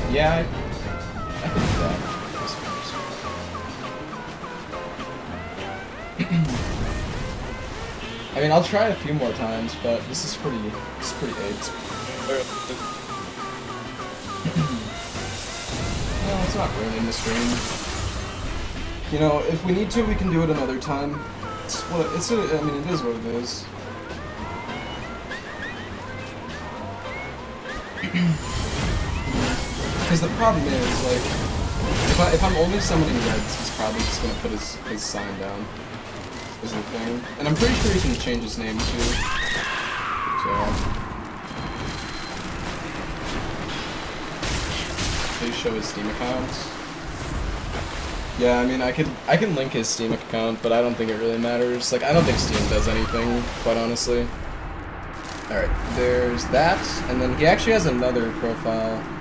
Yeah, I can do that, I suppose. I mean, I'll try a few more times, but this is pretty apes. No, it's not ruining the stream. You know, if we need to, we can do it another time. I mean, it is what it is. Because the problem is, like, if I'm only summoning reds, he's probably just gonna put his sign down. Is the thing. And I'm pretty sure he can change his name too. So please show his Steam account. Yeah, I mean I can link his Steam account, but I don't think it really matters. Like I don't think Steam does anything, quite honestly. Alright, there's that, and then he actually has another profile.